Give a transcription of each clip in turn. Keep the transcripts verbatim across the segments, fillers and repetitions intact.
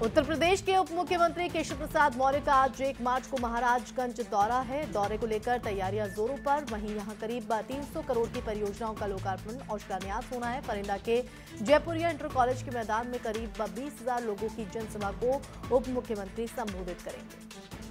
उत्तर प्रदेश के उप मुख्यमंत्री केशव प्रसाद मौर्य का आज एक मार्च को महाराजगंज दौरा है। दौरे को लेकर तैयारियां जोरों पर। वहीं यहां करीब तीन सौ करोड़ की परियोजनाओं का लोकार्पण और शिलान्यास होना है। परिंदा के जयपुरिया इंटर कॉलेज के मैदान में करीब बीस हजार लोगों की जनसभा को उप मुख्यमंत्री संबोधित करेंगे।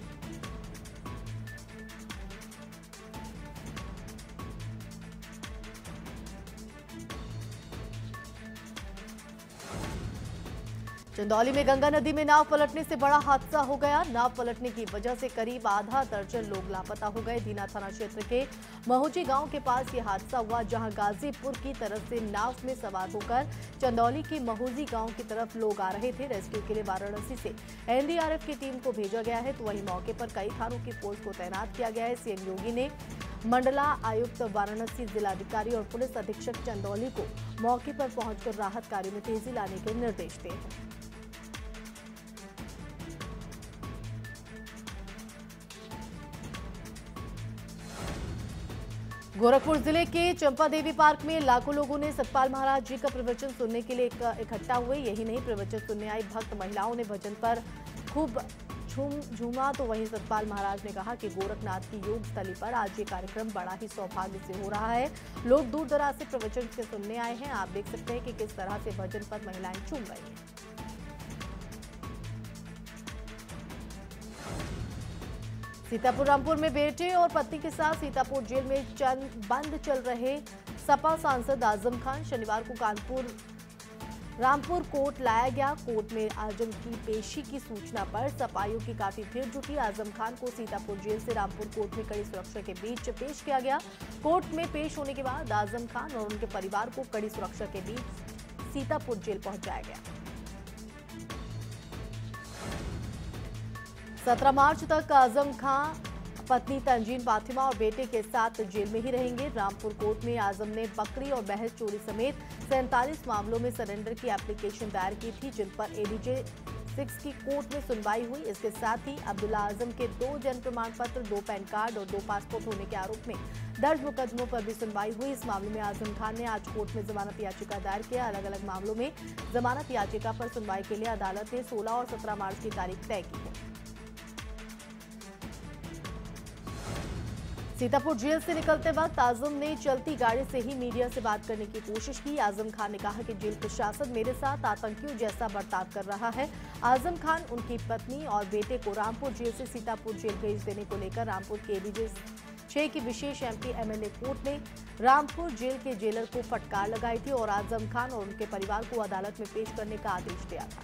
चंदौली में गंगा नदी में नाव पलटने से बड़ा हादसा हो गया। नाव पलटने की वजह से करीब आधा दर्जन लोग लापता हो गए। दीना थाना क्षेत्र के महुजी गांव के पास यह हादसा हुआ, जहां गाजीपुर की तरफ से नाव में सवार होकर चंदौली के महुजी गांव की तरफ लोग आ रहे थे। रेस्क्यू के लिए वाराणसी से एनडीआरएफ की टीम को भेजा गया है, तो वहीं मौके पर कई थानों की फोर्स को तैनात किया गया है। सीएम योगी ने मंडला आयुक्त वाराणसी, जिलाधिकारी और पुलिस अधीक्षक चंदौली को मौके पर पहुंचकर राहत कार्य में तेजी लाने के निर्देश दिए हैं। गोरखपुर जिले के चंपादेवी पार्क में लाखों लोगों ने सतपाल महाराज जी का प्रवचन सुनने के लिए इकट्ठा हुए। यही नहीं, प्रवचन सुनने आई भक्त महिलाओं ने भजन पर खूब झूम झूमा। तो वहीं सतपाल महाराज ने कहा कि गोरखनाथ की योग स्थली पर आज ये कार्यक्रम बड़ा ही सौभाग्य से हो रहा है। लोग दूर दराज से प्रवचन के सुनने आए हैं। आप देख सकते हैं कि किस तरह से भजन पर महिलाएं झूम रही हैं। सीतापुर रामपुर में बेटे और पत्नी के साथ सीतापुर जेल में चंद बंद चल रहे सपा सांसद आजम खान शनिवार को कानपुर रामपुर कोर्ट लाया गया। कोर्ट में आजम की पेशी की सूचना पर सपाइयों की काफी भीड़ जुटी। आजम खान को सीतापुर जेल से रामपुर कोर्ट में कड़ी सुरक्षा के बीच पेश किया गया। कोर्ट में पेश होने के बाद आजम खान और उनके परिवार को कड़ी सुरक्षा के बीच सीतापुर जेल पहुंचाया गया। सत्रह मार्च तक आजम खान पत्नी तंजीन फातिमा और बेटे के साथ जेल में ही रहेंगे। रामपुर कोर्ट में आजम ने बकरी और बहस चोरी समेत सैंतालीस मामलों में सरेंडर की एप्लीकेशन दायर की थी, जिन पर एडीजे सिक्स की कोर्ट में सुनवाई हुई। इसके साथ ही अब्दुल्ला आजम के दो जन्म प्रमाण पत्र, दो पैन कार्ड और दो पासपोर्ट होने के आरोप में दर्ज मुकदमों पर भी सुनवाई हुई। इस मामले में आजम खान ने आज कोर्ट में जमानत याचिका दायर किया। अलग अलग मामलों में जमानत याचिका पर सुनवाई के लिए अदालत ने सोलह और सत्रह मार्च की तारीख तय की है। सीतापुर जेल से निकलते वक्त आजम ने चलती गाड़ी से ही मीडिया से बात करने की कोशिश की। आजम खान ने कहा कि जेल प्रशासन मेरे साथ आतंकियों जैसा बर्ताव कर रहा है। आजम खान उनकी पत्नी और बेटे को रामपुर जेल से सीतापुर जेल भेज देने को लेकर रामपुर के एडीजे छह की विशेष एमपी एमएलए कोर्ट ने रामपुर जेल के जेलर को फटकार लगाई थी और आजम खान और उनके परिवार को अदालत में पेश करने का आदेश दिया था।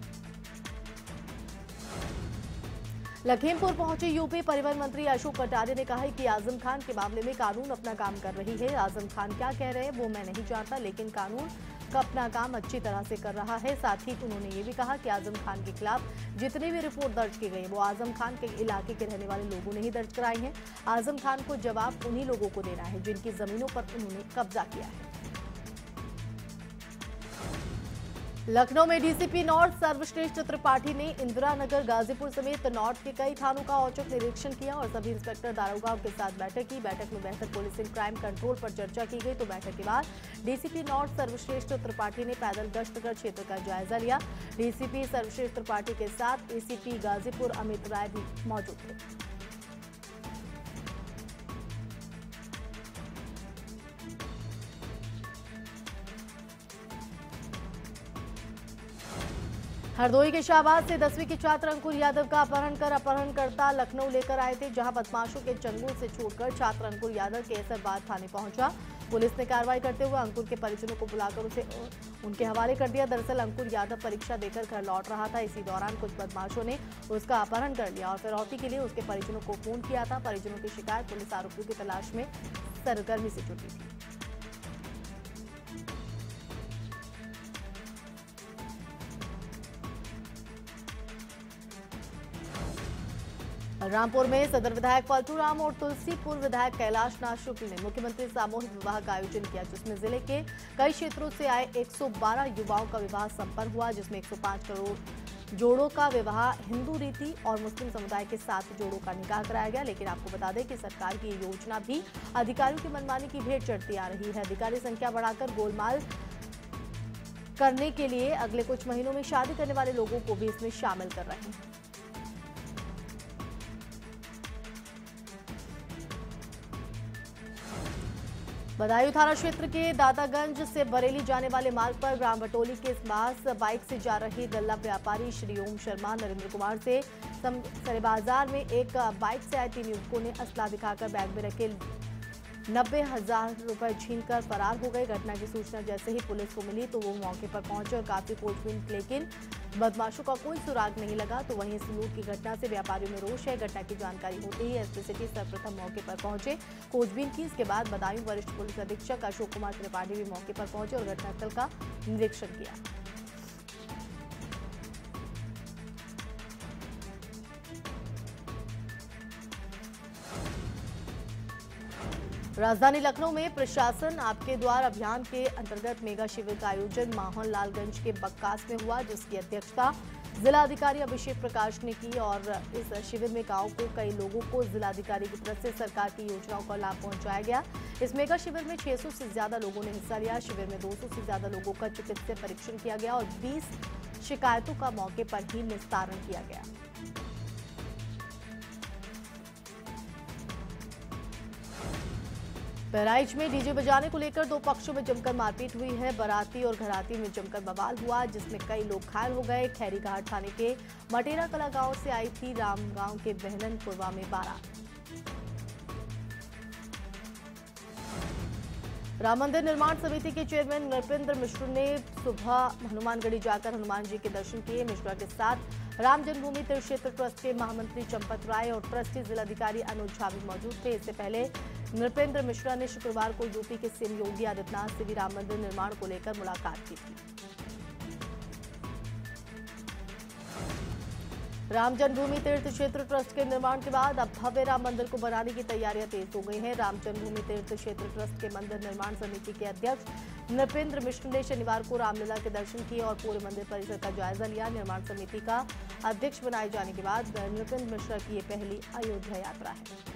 लखीमपुर पहुंचे यूपी परिवहन मंत्री अशोक कटारिया ने कहा है कि आजम खान के मामले में कानून अपना काम कर रही है। आजम खान क्या कह रहे हैं वो मैं नहीं जानता, लेकिन कानून का अपना काम अच्छी तरह से कर रहा है। साथ ही उन्होंने ये भी कहा कि आजम खान के खिलाफ जितनी भी रिपोर्ट दर्ज की गई वो आजम खान के इलाके के रहने वाले लोगों ने ही दर्ज कराई है। आजम खान को जवाब उन्हीं लोगों को देना है जिनकी जमीनों पर उन्होंने कब्जा किया है। लखनऊ में डीसीपी नॉर्थ सर्वश्रेष्ठ त्रिपाठी ने इंदिरा नगर, गाजीपुर समेत नॉर्थ के कई थानों का औचक निरीक्षण किया और सभी इंस्पेक्टर दारोगाओं के साथ बैठक की। बैठक में बेहतर पुलिसिंग, क्राइम कंट्रोल पर चर्चा की गई। तो बैठक के बाद डीसीपी नॉर्थ सर्वश्रेष्ठ त्रिपाठी ने पैदल गश्त कर क्षेत्र का जायजा लिया। डीसीपी सर्वश्रेष्ठ त्रिपाठी के साथ एसीपी गाजीपुर अमित राय भी मौजूद थे। हरदोई के शाहबाद से दसवीं के छात्र अंकुर यादव का अपहरण कर अपहरणकर्ता लखनऊ लेकर आए थे, जहां बदमाशों के चंगुल से छूटकर छात्र अंकुर यादव के एसरबाद थाने पहुंचा। पुलिस ने कार्रवाई करते हुए अंकुर के परिजनों को बुलाकर उसे उनके हवाले कर दिया। दरअसल अंकुर यादव परीक्षा देकर घर लौट रहा था। इसी दौरान कुछ बदमाशों ने उसका अपहरण कर लिया और फिरौती के लिए उसके परिजनों को फोन किया था। परिजनों की शिकायत पुलिस आरोपियों की तलाश में सरगर्मी से जुटी थी। रामपुर में सदर विधायक पलटू राम और तुलसीपुर विधायक कैलाश नाथ शुक्ल ने मुख्यमंत्री सामूहिक विवाह का आयोजन किया, जिसमें जिले के कई क्षेत्रों से आए एक सौ बारह युवाओं का विवाह संपन्न हुआ, जिसमें एक सौ पाँच करोड़ जोड़ों का विवाह हिंदू रीति और मुस्लिम समुदाय के साथ जोड़ों का निकाह कराया गया। लेकिन आपको बता दें कि सरकार की ये योजना भी अधिकारियों की मनमानी की भेंट चढ़ती आ रही है। अधिकारी संख्या बढ़ाकर गोलमाल करने के लिए अगले कुछ महीनों में शादी करने वाले लोगों को भी इसमें शामिल कर रहे हैं। बदायूं थाना क्षेत्र के दातागंज से बरेली जाने वाले मार्ग पर ग्राम बटोली के पास बाइक से जा रहे गल्ला व्यापारी श्री ओम शर्मा नरेंद्र कुमार से सरे बाजार में एक बाइक से आए तीन युवकों ने असला दिखाकर बैग में रखे नब्बे हजार रुपए छीनकर फरार हो गए। घटना की सूचना जैसे ही पुलिस को मिली तो वो मौके पर पहुंचे और काफी खोजबीन, लेकिन बदमाशों का कोई सुराग नहीं लगा। तो वहीं इस लूट की घटना से व्यापारियों में रोष है। घटना की जानकारी होते ही एसपी सिटी सर्वप्रथम मौके पर पहुंचे, खोजबीन की। इसके बाद बदायूं वरिष्ठ पुलिस अधीक्षक अशोक कुमार त्रिपाठी भी मौके पर पहुंचे और घटनास्थल का निरीक्षण किया। राजधानी लखनऊ में प्रशासन आपके द्वार अभियान के अंतर्गत मेगा शिविर का आयोजन माहौल लालगंज के बक्कास में हुआ, जिसकी अध्यक्षता जिलाधिकारी अभिषेक प्रकाश ने की। और इस शिविर में गांव को कई लोगों को जिलाधिकारी की तरफ से सरकार की योजनाओं का लाभ पहुंचाया गया। इस मेगा शिविर में छह सौ से ज्यादा लोगों ने हिस्सा लिया। शिविर में दो सौ से ज्यादा लोगों का चिकित्सीय परीक्षण किया गया और बीस शिकायतों का मौके पर ही निस्तारण किया गया। बहराइच में डीजे बजाने को लेकर दो पक्षों में जमकर मारपीट हुई है। बाराती और घराती में जमकर बवाल हुआ, जिसमें कई लोग घायल हो गए। खैरी घाट थाने के मटेरा कला गांव से आई थी राम गांव के बहनन पुरवा में बारात। राम मंदिर निर्माण समिति के चेयरमैन नृपेंद्र मिश्र ने सुबह हनुमानगढ़ी जाकर हनुमान जी के दर्शन किए। मिश्रा के साथ राम जन्मभूमि तीर्थ क्षेत्र ट्रस्ट के महामंत्री चंपत राय और ट्रस्टी जिलाधिकारी अनुज झा भी मौजूद थे। इससे पहले नृपेंद्र मिश्रा ने शुक्रवार को यूपी के सीएम योगी आदित्यनाथ से भी राम मंदिर निर्माण को लेकर मुलाकात की थी। राम जन्मभूमि तीर्थ क्षेत्र ट्रस्ट के निर्माण के बाद अब भव्य राम मंदिर को बनाने की तैयारियां तेज हो गई हैं। राम जन्मभूमि तीर्थ क्षेत्र ट्रस्ट के मंदिर निर्माण समिति के अध्यक्ष नृपेंद्र मिश्र ने शनिवार को रामलला के दर्शन किए और पूरे मंदिर परिसर का जायजा लिया। निर्माण समिति का अध्यक्ष बनाए जाने के बाद नृपेंद्र मिश्र की ये पहली अयोध्या यात्रा है।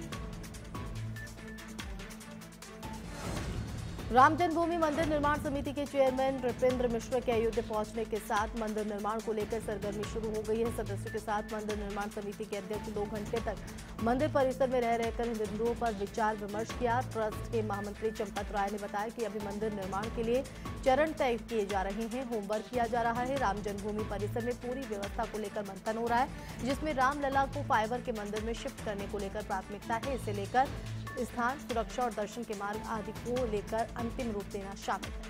राम जन्मभूमि मंदिर निर्माण समिति के चेयरमैन नृपेंद्र मिश्र के अयोध्या पहुंचने के साथ मंदिर निर्माण को लेकर सरगर्मी शुरू हो गई है। सदस्यों के साथ मंदिर निर्माण समिति के अध्यक्ष दो घंटे तक मंदिर परिसर में रह रहकर इन बिंदुओं पर विचार विमर्श किया। ट्रस्ट के महामंत्री चंपत राय ने बताया कि अभी मंदिर निर्माण के लिए चरण तय किए जा रहे हैं, होमवर्क किया जा रहा है। राम जन्मभूमि परिसर में पूरी व्यवस्था को लेकर मंथन हो रहा है, जिसमें रामलला को फाइबर के मंदिर में शिफ्ट करने को लेकर प्राथमिकता है। इसे लेकर स्थान, सुरक्षा और दर्शन के मार्ग आदि को लेकर अंतिम रूप देना शामिल है।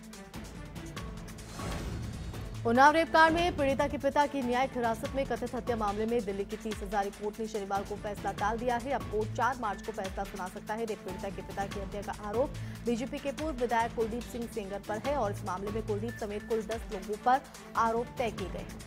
उन्नाव रेप कांड में पीड़िता के पिता की न्यायिक हिरासत में कथित हत्या मामले में दिल्ली की तीस हजारी कोर्ट ने शनिवार को फैसला टाल दिया है। अब कोर्ट चार मार्च को फैसला सुना सकता है। रेप पीड़िता के पिता की हत्या का आरोप बीजेपी के पूर्व विधायक कुलदीप सिंह सेंगर पर है और इस मामले में कुलदीप समेत कुल दस लोगों पर आरोप तय किए गए हैं।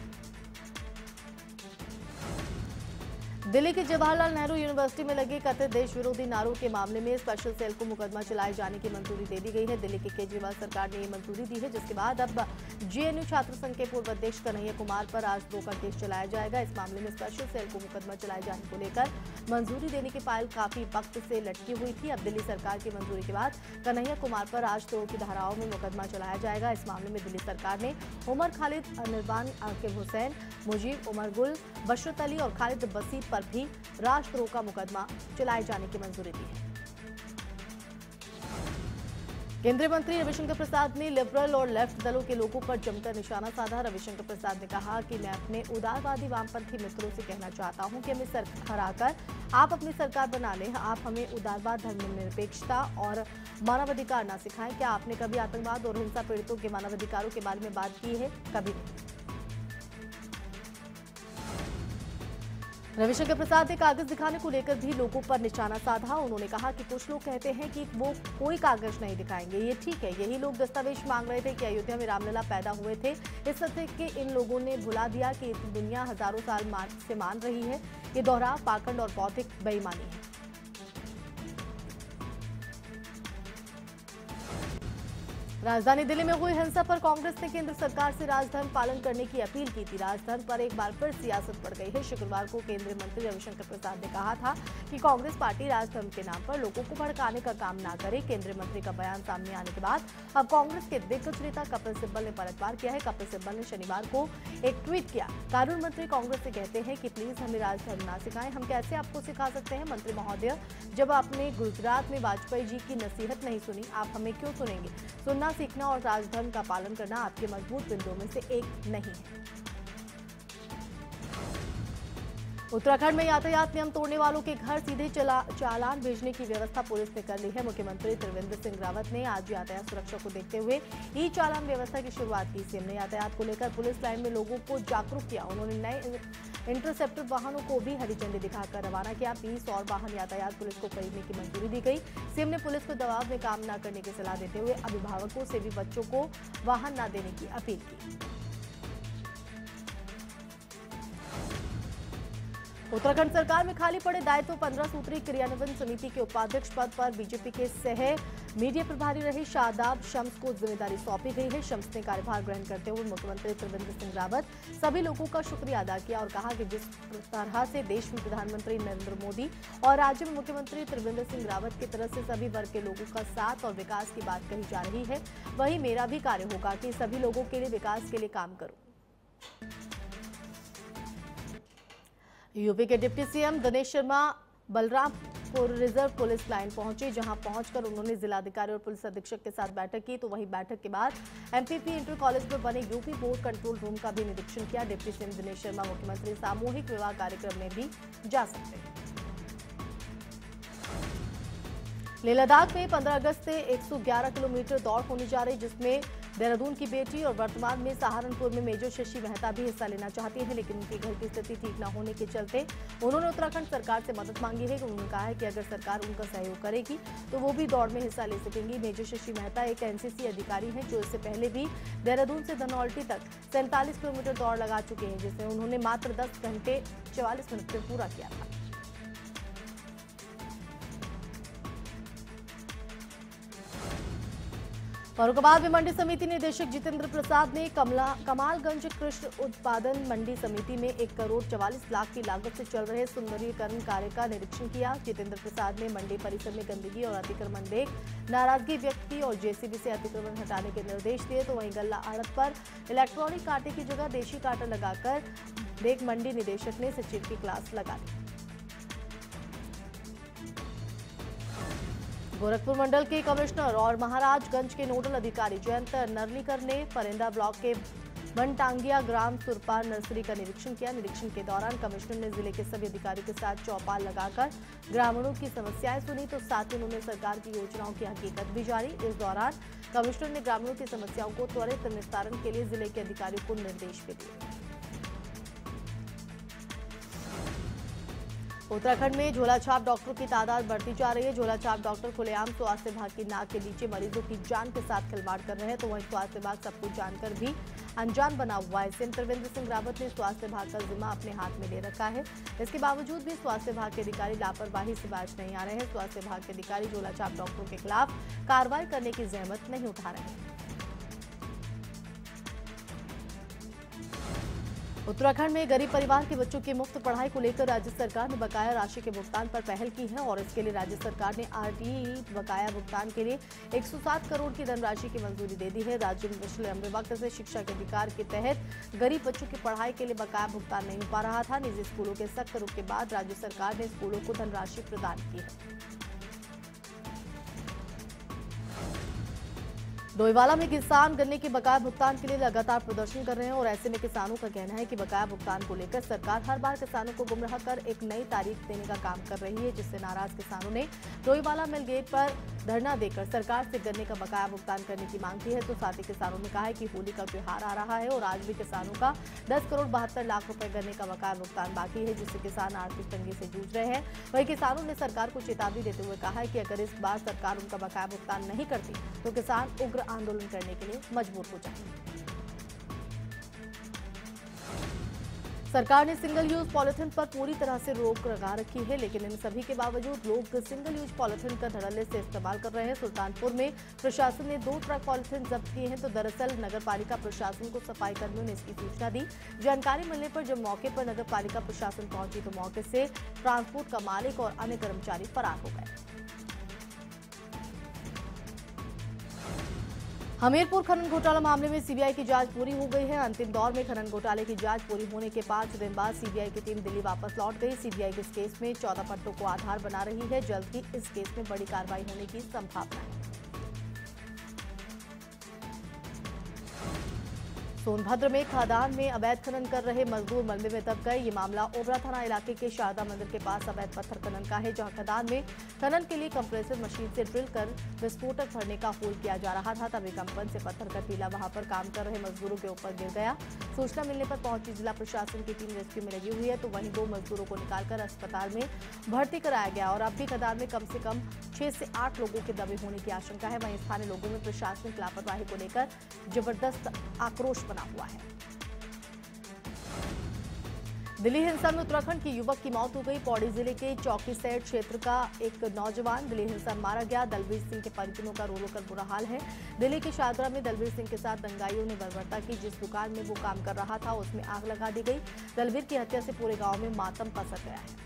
दिल्ली के जवाहरलाल नेहरू यूनिवर्सिटी में लगे कथित देश विरोधी नारों के मामले में स्पेशल सेल को मुकदमा चलाए जाने की मंजूरी दे दी गई है। दिल्ली की केजरीवाल सरकार ने ये मंजूरी दी है, जिसके बाद अब जेएनयू छात्र संघ के पूर्व अध्यक्ष कन्हैया कुमार पर राजद्रोह का केस चलाया जाएगा। इस मामले में स्पेशल सेल को मुकदमा चलाए जाने को लेकर मंजूरी देने की फाइल काफी वक्त से लटकी हुई थी। अब दिल्ली सरकार की मंजूरी के बाद कन्हैया कुमार पर राजद्रोह की धाराओं में मुकदमा चलाया जाएगा। इस मामले में दिल्ली सरकार ने उमर खालिद, अनिरबान, आकिब हुसैन, मुजीब, उमर गुल, बशरत अली और खालिद बसीर पर भी राजद्रोह का मुकदमा चलाए जाने की मंजूरी दी है। केंद्रीय मंत्री रविशंकर प्रसाद ने लिबरल और लेफ्ट दलों के लोगों पर जमकर निशाना साधा। रविशंकर प्रसाद ने कहा कि मैं अपने उदारवादी वामपंथी मित्रों से कहना चाहता हूं कि हमें सरकार हराकर आप अपनी सरकार बना लें। आप हमें उदारवाद, धर्मनिरपेक्षता और मानवाधिकार ना सिखाएं। क्या आपने कभी आतंकवाद और हिंसा पीड़ितों के मानवाधिकारों के बारे में बात की है? कभी नहीं। रविशंकर प्रसाद ने कागज दिखाने को लेकर भी लोगों पर निशाना साधा। उन्होंने कहा कि कुछ लोग कहते हैं कि वो कोई कागज नहीं दिखाएंगे। ये ठीक है, यही लोग दस्तावेज मांग रहे थे कि अयोध्या में रामलला पैदा हुए थे। इस सत्य के इन लोगों ने भुला दिया कि दुनिया हजारों साल से मान रही है। ये दोहराव, पाखंड और बौद्धिक बेईमानी है। राजधानी दिल्ली में हुई हिंसा पर कांग्रेस ने केंद्र सरकार से राजधर्म पालन करने की अपील की थी। राजधर्म पर एक बार फिर सियासत बढ़ गई है। शुक्रवार को केंद्रीय मंत्री रविशंकर प्रसाद ने कहा था कि कांग्रेस पार्टी राजधर्म के नाम पर लोगों को भड़काने का काम ना करे। केंद्रीय मंत्री का बयान सामने आने के बाद अब कांग्रेस के दिग्गज नेता कपिल सिब्बल ने पलटवार किया है। कपिल सिब्बल ने शनिवार को एक ट्वीट किया। कानून मंत्री कांग्रेस से कहते हैं कि प्लीज हमें राजधर्म ना सिखाएं। हम कैसे आपको सिखा सकते हैं? मंत्री महोदय, जब आपने गुजरात में वाजपेयी जी की नसीहत नहीं सुनी, आप हमें क्यों सुनेंगे? सुनना, सीखना और राजधर्म का पालन करना आपके मजबूत बिंदुओं में से एक नहीं है। उत्तराखंड में यातायात नियम तोड़ने वालों के घर सीधे चला चालान भेजने की व्यवस्था पुलिस ने कर ली है। मुख्यमंत्री त्रिवेंद्र सिंह रावत ने आज यातायात सुरक्षा को देखते हुए ई चालान व्यवस्था की शुरुआत की। सीएम ने यातायात को लेकर पुलिस लाइन में लोगों को जागरूक किया। उन्होंने नए इंटरसेप्टर वाहनों को भी हरी झंडी दिखाकर रवाना किया। बीस और वाहन यातायात पुलिस को खरीदने की मंजूरी दी गई। सीएम ने पुलिस को दबाव में काम न करने की सलाह देते हुए अभिभावकों से भी बच्चों को वाहन न देने की अपील की। उत्तराखंड सरकार में खाली पड़े दायित्व पंद्रह सूत्री क्रियान्वयन समिति के उपाध्यक्ष पद पर बीजेपी के सह मीडिया प्रभारी रहे शादाब शम्स को जिम्मेदारी सौंपी गई है। शम्स ने कार्यभार ग्रहण करते हुए मुख्यमंत्री त्रिवेंद्र सिंह रावत सभी लोगों का शुक्रिया अदा किया और कहा कि जिस तरह से देश में प्रधानमंत्री नरेंद्र मोदी और राज्य में मुख्यमंत्री त्रिवेंद्र सिंह रावत की तरफ से सभी वर्ग के लोगों का साथ और विकास की बात कही जा रही है, वही मेरा भी कार्य होगा कि सभी लोगों के लिए विकास के लिए काम करूं। यूपी के deputy CM Dinesh Sharma Balrampur reserve police line पहुंचे, जहां पहुंचकर उन्होंने जिलाधिकारी और पुलिस अधीक्षक के साथ बैठक की। तो वहीं बैठक के बाद एमपीपी इंटर कॉलेज में बने यूपी बोर्ड कंट्रोल रूम का भी निरीक्षण किया। डिप्टी सीएम दिनेश शर्मा मुख्यमंत्री सामूहिक विवाह कार्यक्रम में भी जा सकते हैं। लेह लद्दाख में पंद्रह अगस्त से एक सौ ग्यारह किलोमीटर दौड़ होने जा रही, जिसमें देहरादून की बेटी और वर्तमान में सहारनपुर में मेजर शशि मेहता भी हिस्सा लेना चाहती हैं, लेकिन उनके घर की स्थिति ठीक न होने के चलते उन्होंने उत्तराखंड सरकार से मदद मांगी है। उन्होंने कहा है कि अगर सरकार उनका सहयोग करेगी तो वो भी दौड़ में हिस्सा ले सकेंगी। मेजर शशि मेहता एक एनसीसी अधिकारी हैं जो इससे पहले भी देहरादून से धनौल्टी तक सैंतालीस किलोमीटर दौड़ लगा चुके हैं, जिसे उन्होंने मात्र दस घंटे चौवालीस मिनट में पूरा किया था। फर्रुखाबाद में मंडी समिति निदेशक जितेंद्र प्रसाद ने कमला कमालगंज कृषि उत्पादन मंडी समिति में एक करोड़ चवालीस लाख की लागत से चल रहे सुंदरीकरण कार्य का निरीक्षण किया। जितेंद्र प्रसाद ने मंडी परिसर में गंदगी और अतिक्रमण देख नाराजगी व्यक्त की और जेसीबी से अतिक्रमण हटाने के निर्देश दिए। तो वहीं गल्ला आड़त पर इलेक्ट्रॉनिक कांटे की जगह देशी कांटा लगाकर देख मंडी निदेशक ने सचिव की क्लास लगा दी। गोरखपुर मंडल के कमिश्नर और महाराजगंज के नोडल अधिकारी जयंत नरलीकर ने परेंदा ब्लॉक के बनटांगिया ग्राम सुरपार नर्सरी का निरीक्षण किया। निरीक्षण के दौरान कमिश्नर ने जिले के सभी अधिकारियों के साथ चौपाल लगाकर ग्रामीणों की समस्याएं सुनी, तो साथ ही उन्होंने सरकार की योजनाओं की हकीकत भी जानी। इस दौरान कमिश्नर ने ग्रामीणों की समस्याओं को त्वरित निस्तारण के लिए जिले के अधिकारियों को निर्देश भी दिए। उत्तराखंड में झोलाछाप डॉक्टरों की तादाद बढ़ती जा रही है। झोलाछाप डॉक्टर खुलेआम स्वास्थ्य विभाग की नाक के नीचे मरीजों की जान के साथ खिलवाड़ कर रहे हैं, तो वहीं स्वास्थ्य विभाग सब कुछ जानकर भी अनजान बना हुआ है। सीएम त्रिवेंद्र सिंह रावत ने स्वास्थ्य विभाग का जिम्मा अपने हाथ में ले रखा है। इसके बावजूद भी स्वास्थ्य विभाग के अधिकारी लापरवाही से बाज नहीं आ रहे हैं। स्वास्थ्य विभाग के अधिकारी झोलाछाप डॉक्टरों के खिलाफ कार्रवाई करने की जहमत नहीं उठा रहे हैं। उत्तराखंड में गरीब परिवार के बच्चों की मुफ्त पढ़ाई को लेकर राज्य सरकार ने बकाया राशि के भुगतान पर पहल की है और इसके लिए राज्य सरकार ने आरटीई बकाया भुगतान के लिए एक सौ सात करोड़ की धनराशि की मंजूरी दे दी है। राज्य में पिछले लंबे वक्त से शिक्षा के अधिकार के तहत गरीब बच्चों की पढ़ाई के लिए बकाया भुगतान नहीं हो पा रहा था। निजी स्कूलों के सख्त रुख के बाद राज्य सरकार ने स्कूलों को धनराशि प्रदान की है। डोईवाला में किसान गन्ने के बकाया भुगतान के लिए लगातार प्रदर्शन कर रहे हैं और ऐसे में किसानों का कहना है कि बकाया भुगतान को लेकर सरकार हर बार किसानों को गुमराह कर एक नई तारीख देने का काम कर रही है, जिससे नाराज किसानों ने डोईवाला मिल गेट पर धरना देकर सरकार से गन्ने का बकाया भुगतान करने की मांग की है। तो साथ ही किसानों ने कहा है कि होली का त्योहार आ रहा है और आज भी किसानों का दस करोड़ बहत्तर लाख रुपए गन्ने का बकाया भुगतान बाकी है, जिससे किसान आर्थिक तंगी से जूझ रहे हैं। वहीं किसानों ने सरकार को चेतावनी देते हुए कहा है कि अगर इस बार सरकार उनका बकाया भुगतान नहीं करती तो किसान उग्र आंदोलन करने के लिए मजबूर हो जाएंगे। सरकार ने सिंगल यूज पॉलिथीन पर पूरी तरह से रोक लगा रखी है, लेकिन इन सभी के बावजूद लोग सिंगल यूज पॉलिथीन का धड़ल्ले से इस्तेमाल कर रहे हैं। सुल्तानपुर में प्रशासन ने दो ट्रक पॉलिथीन जब्त किए हैं, तो दरअसल नगरपालिका प्रशासन को सफाई कर्मियों ने इसकी सूचना दी। जानकारी मिलने पर जब मौके पर नगरपालिका प्रशासन पहुंची तो मौके से ट्रांसपोर्ट का मालिक और अन्य कर्मचारी फरार हो गए। हमीरपुर खनन घोटाला मामले में सीबीआई की जांच पूरी हो गई है। अंतिम दौर में खनन घोटाले की जांच पूरी होने के पांच दिन बाद सीबीआई की टीम दिल्ली वापस लौट गई। सीबीआई इस केस में चौदह पट्टों को आधार बना रही है। जल्द ही इस केस में बड़ी कार्रवाई होने की संभावना है। सोनभद्र में खदान में अवैध खनन कर रहे मजदूर मलबे में दब गए। ये मामला ओबरा थाना इलाके के शारदा मंदिर के पास अवैध पत्थर खनन का है, जहां खदान में खनन के लिए कंप्रेसर मशीन से ड्रिल कर विस्फोटक भरने का होल किया जा रहा था। तभी कंपन से पत्थर का टीला वहां पर काम कर रहे मजदूरों के ऊपर गिर गया। सूचना मिलने पर पहुंची जिला प्रशासन की टीम रेस्क्यू में लगी हुई है, तो वहीं दो मजदूरों को निकालकर अस्पताल में भर्ती कराया गया और अब भी खदान में कम से कम छह से आठ लोगों के दबे होने की आशंका है। वहीं स्थानीय लोगों में प्रशासनिक लापरवाही को लेकर जबरदस्त आक्रोश बना हुआ है। दिल्ली हिंसा में उत्तराखंड की युवक की मौत हो गई। पौड़ी जिले के चौकी सैट क्षेत्र का एक नौजवान दिल्ली हिंसा में मारा गया। दलबीर सिंह के परिजनों का रो रो कर बुरा हाल है। दिल्ली के शाहदरा में दलबीर सिंह के साथ दंगाइयों ने बर्बरता की। जिस दुकान में वो काम कर रहा था उसमें आग लगा दी गई। दलबीर की हत्या से पूरे गांव में मातम पसर गया है।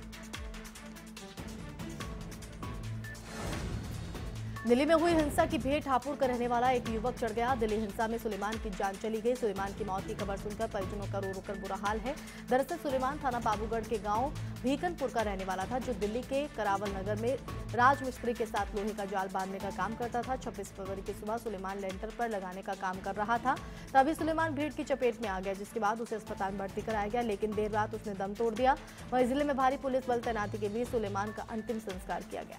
दिल्ली में हुई हिंसा की भेंट हापुड़ का रहने वाला एक युवक चढ़ गया। दिल्ली हिंसा में सुलेमान की जान चली गई। सुलेमान की मौत की खबर सुनकर परिजनों का रो रो कर बुरा हाल है। दरअसल सुलेमान थाना बाबूगढ़ के गांव भीकनपुर का रहने वाला था, जो दिल्ली के करावल नगर में राज मिस्त्री के साथ लोहे का जाल बांधने का काम करता था। छब्बीस फरवरी की सुबह सुलेमान लेंटर पर लगाने का काम कर रहा था, तभी सुलेमान भीड़ की चपेट में आ गया, जिसके बाद उसे अस्पताल में भर्ती कराया गया, लेकिन देर रात उसने दम तोड़ दिया। वहीं जिले में भारी पुलिस बल तैनाती के बीच सुलेमान का अंतिम संस्कार किया गया।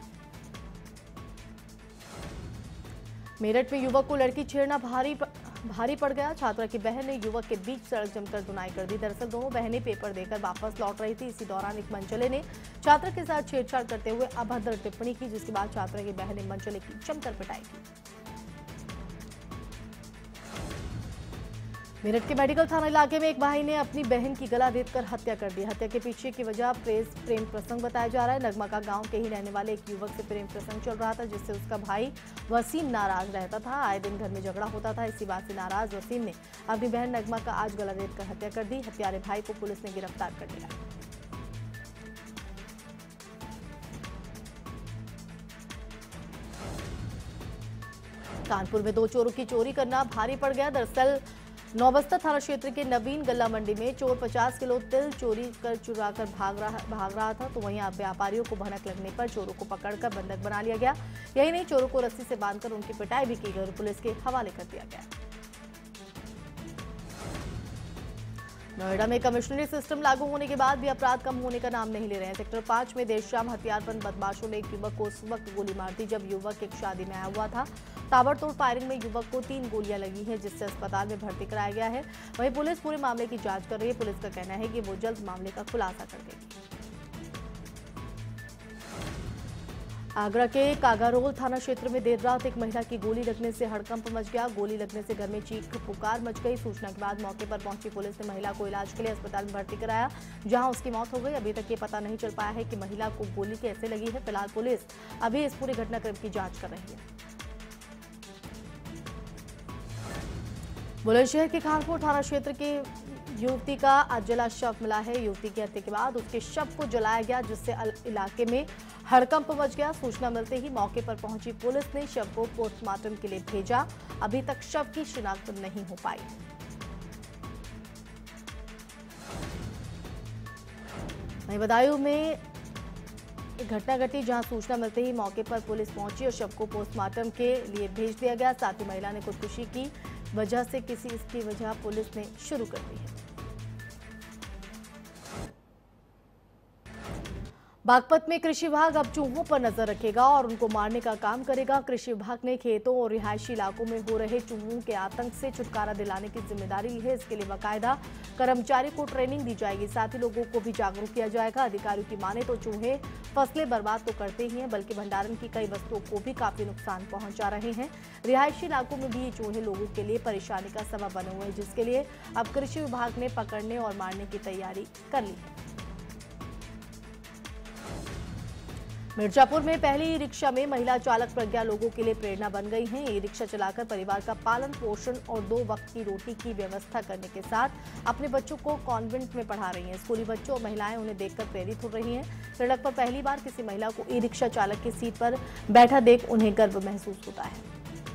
मेरठ में युवक को लड़की छेड़ना भारी भारी पड़ गया। छात्रा की बहन ने युवक के बीच सड़क जमकर धुनाई कर दी। दरअसल दोनों बहनें पेपर देकर वापस लौट रही थी। इसी दौरान एक मनचले ने छात्रा के साथ छेड़छाड़ करते हुए अभद्र टिप्पणी की, जिसके बाद छात्रा की बहन ने मनचले की जमकर पिटाई की। मेरठ के मेडिकल थाना इलाके में एक भाई ने अपनी बहन की गला रेतकर हत्या कर दी। हत्या के पीछे की वजह प्रेस प्रेम प्रसंग बताया जा रहा है। नगमा का गांव के ही रहने वाले एक युवक से प्रेम प्रसंग चल रहा था, जिससे उसका भाई वसीम नाराज रहता था। आए दिन घर में झगड़ा होता था। इसी बात से नाराज वसीम ने अपनी बहन नगमा का आज गला रेतकर हत्या कर दी। हत्यारे भाई को पुलिस ने गिरफ्तार कर लिया। कानपुर में दो चोरों की चोरी करना भारी पड़ गया। दरअसल नौबस्ता थाना क्षेत्र के नवीन गल्ला मंडी में चोर पचास किलो तिल चोरी कर चुरा कर भाग रहा भाग रहा था, तो वहीं व्यापारियों को भनक लगने पर चोरों को पकड़कर बंधक बना लिया गया। यही नहीं, चोरों को रस्सी से बांधकर उनकी पिटाई भी की गई और पुलिस के हवाले कर दिया गया। नोएडा में कमिश्नरी सिस्टम लागू होने के बाद भी अपराध कम होने का नाम नहीं ले रहे हैं। सेक्टर पांच में देर शाम हथियारबंद बदमाशों ने एक युवक को उस वक्त गोली मार दी जब युवक एक शादी में आया हुआ था। ताबड़तोड़ फायरिंग में युवक को तीन गोलियां लगी हैं, जिससे अस्पताल में भर्ती कराया गया है। वहीं पुलिस पूरे मामले की जांच कर रही है। पुलिस का कहना है कि वो जल्द मामले का खुलासा कर देगी। आगरा के कागारोल थाना क्षेत्र में देर रात एक महिला की गोली लगने से हड़कंप मच गया। गोली लगने से घर में चीख पुकार मच गई। सूचना के बाद मौके पर पहुंची पुलिस ने महिला को इलाज के लिए अस्पताल में भर्ती कराया, जहां उसकी मौत हो गई। अभी तक ये पता नहीं चल पाया है कि महिला को गोली कैसे लगी है। फिलहाल पुलिस अभी इस पूरे घटनाक्रम की जांच कर रही है। बुलंदशहर के खानपुर थाना क्षेत्र के युवती का आज जला शव मिला है। युवती की हत्या के बाद उसके शव को जलाया गया, जिससे इलाके में हड़कंप मच गया। सूचना मिलते ही मौके पर पहुंची पुलिस ने शव को पोस्टमार्टम के लिए भेजा। अभी तक शव की शिनाख्त नहीं हो पाई। वहीं बदायूं में घटना घटी, जहां सूचना मिलते ही मौके पर पुलिस पहुंची और शव को पोस्टमार्टम के लिए भेज दिया गया। साथ ही महिला ने खुदकुशी की वजह से किसी इसकी वजह पुलिस ने शुरू कर दी है। बागपत में कृषि विभाग अब चूहों पर नजर रखेगा और उनको मारने का काम करेगा। कृषि विभाग ने खेतों और रिहायशी इलाकों में हो रहे चूहों के आतंक से छुटकारा दिलाने की जिम्मेदारी ली है। इसके लिए बाकायदा कर्मचारी को ट्रेनिंग दी जाएगी, साथ ही लोगों को भी जागरूक किया जाएगा। अधिकारियों की माने तो चूहे फसलें बर्बाद तो करते ही हैं, बल्कि भंडारण की कई वस्तुओं को भी काफी नुकसान पहुंचा रहे हैं। रिहायशी इलाकों में भी ये चूहे लोगों के लिए परेशानी का सबब बने हुए हैं, जिसके लिए अब कृषि विभाग ने पकड़ने और मारने की तैयारी कर ली है। मिर्जापुर में पहली ई रिक्शा में महिला चालक प्रज्ञा लोगों के लिए प्रेरणा बन गई हैं। ई रिक्शा चलाकर परिवार का पालन पोषण और दो वक्त की रोटी की व्यवस्था करने के साथ अपने बच्चों को कॉन्वेंट में पढ़ा रही हैं। स्कूली बच्चों और महिलाएं उन्हें देखकर प्रेरित हो रही हैं। सड़क पर पहली बार किसी महिला को ई रिक्शा चालक की सीट पर बैठा देख उन्हें गर्व महसूस होता है।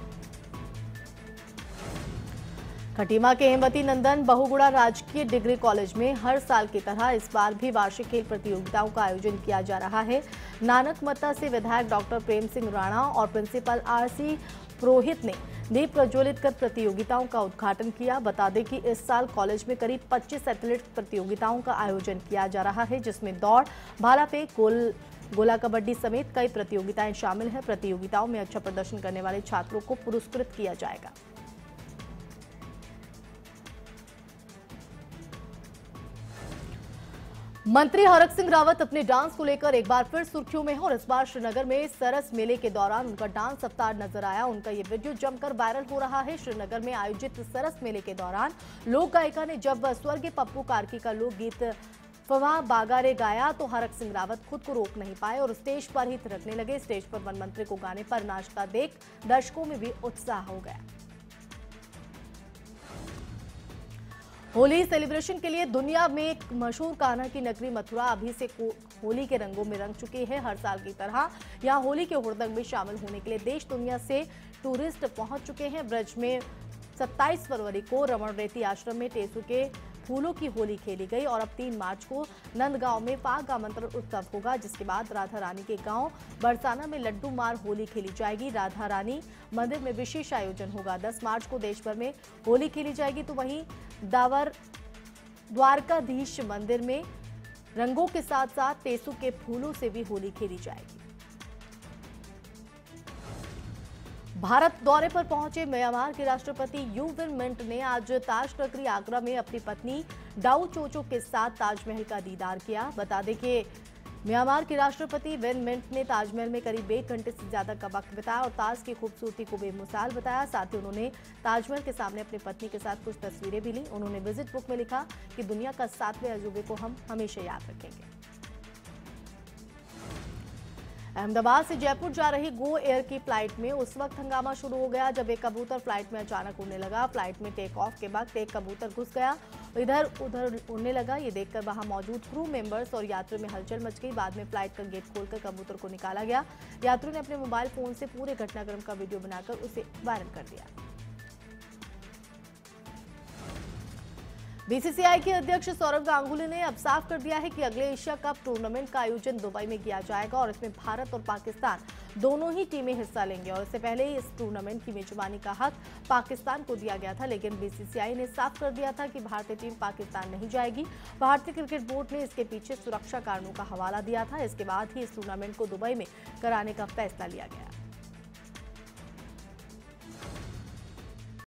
खटीमा के हेमवती नंदन बहुगुणा राजकीय डिग्री कॉलेज में हर साल की तरह इस बार भी वार्षिक खेल प्रतियोगिताओं का आयोजन किया जा रहा है। नानक मत्ता से विधायक डॉक्टर प्रेम सिंह राणा और प्रिंसिपल आरसी पुरोहित ने दीप प्रज्वलित कर प्रतियोगिताओं का उद्घाटन किया। बता दें कि इस साल कॉलेज में करीब पच्चीस एथलेटिक्स प्रतियोगिताओं का आयोजन किया जा रहा है, जिसमें दौड़, भाला फेंक, गोल गोला कबड्डी समेत कई प्रतियोगिताएं शामिल हैं। प्रतियोगिताओं में अच्छा प्रदर्शन करने वाले छात्रों को पुरस्कृत किया जाएगा। मंत्री हरक सिंह रावत अपने डांस को लेकर एक बार फिर सुर्खियों में हैं और इस बार श्रीनगर में सरस मेले के दौरान उनका डांस अवतार नजर आया। उनका ये वीडियो जमकर वायरल हो रहा है। श्रीनगर में आयोजित सरस मेले के दौरान लोक गायिका ने जब स्वर्गीय पप्पू कार्की का लोकगीत फवाह बागारे गाया तो हरक सिंह रावत खुद को रोक नहीं पाए और स्टेज पर ही थिरकने लगे। स्टेज पर वन मंत्री को गाने पर नाचता देख दर्शकों में भी उत्साह हो गया। होली सेलिब्रेशन के लिए दुनिया में एक मशहूर कान्हा की नगरी मथुरा अभी से होली के रंगों में रंग चुकी है। हर साल की तरह यहां होली के हुड़दंग में शामिल होने के लिए देश दुनिया से टूरिस्ट पहुंच चुके हैं। ब्रज में सत्ताईस फरवरी को रमण रेती आश्रम में टेसू के फूलों की होली खेली गई और अब तीन मार्च को नंदगांव में फाग आमंत्रण उत्सव होगा, जिसके बाद राधा रानी के गांव बरसाना में लड्डू मार होली खेली जाएगी। राधा रानी मंदिर में विशेष आयोजन होगा। दस मार्च को देश भर में होली खेली जाएगी, तो वहीं दावर द्वारकाधीश मंदिर में रंगों के साथ साथ टेसू के फूलों से भी होली खेली जाएगी। भारत दौरे पर पहुंचे म्यांमार के राष्ट्रपति यू विन मिंट ने आज ताज नगरी आगरा में अपनी पत्नी डाउ चोचो के साथ ताजमहल का दीदार किया। बता दें कि म्यांमार के राष्ट्रपति विन मिंट ने ताजमहल में करीब एक घंटे से ज्यादा का वक्त बिताया और ताज की खूबसूरती को बेमिसाल बताया। साथ ही उन्होंने ताजमहल के सामने अपनी पत्नी के साथ कुछ तस्वीरें भी ली। उन्होंने विजिट बुक में लिखा कि दुनिया का सातवें अजूबे को हम हमेशा याद रखेंगे। अहमदाबाद से जयपुर जा रही गो एयर की फ्लाइट में उस वक्त हंगामा शुरू हो गया जब एक कबूतर फ्लाइट में अचानक उड़ने लगा। फ्लाइट में टेक ऑफ के वक्त एक कबूतर घुस गया, इधर उधर उड़ने लगा। ये देखकर वहां मौजूद क्रू मेंबर्स और यात्रियों में हलचल मच गई। बाद में फ्लाइट का गेट खोलकर कबूतर को निकाला गया। यात्रियों ने अपने मोबाइल फोन से पूरे घटनाक्रम का वीडियो बनाकर उसे वायरल कर दिया। बीसीसीआई के अध्यक्ष सौरव गांगुली ने अब साफ कर दिया है कि अगले एशिया कप टूर्नामेंट का आयोजन दुबई में किया जाएगा और इसमें भारत और पाकिस्तान दोनों ही टीमें हिस्सा लेंगे। और इससे पहले ही इस टूर्नामेंट की मेजबानी का हक पाकिस्तान को दिया गया था, लेकिन बीसीसीआई ने साफ कर दिया था कि भारतीय टीम पाकिस्तान नहीं जाएगी। भारतीय क्रिकेट बोर्ड ने इसके पीछे सुरक्षा कारणों का हवाला दिया था। इसके बाद ही इस टूर्नामेंट को दुबई में कराने का फैसला लिया गया।